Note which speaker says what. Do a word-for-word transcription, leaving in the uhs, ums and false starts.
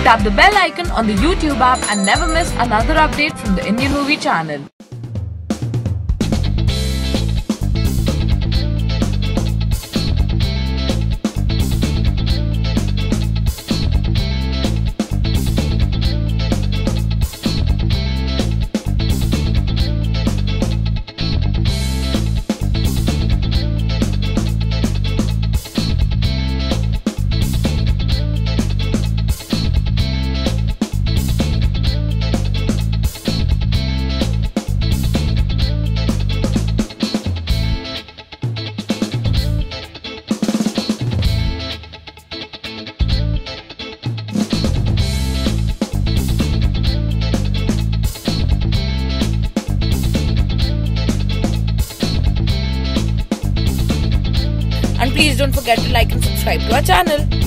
Speaker 1: Tap the bell icon on the YouTube app and never miss another update from the Indian Movie Channel. And please don't forget to like and subscribe to our channel.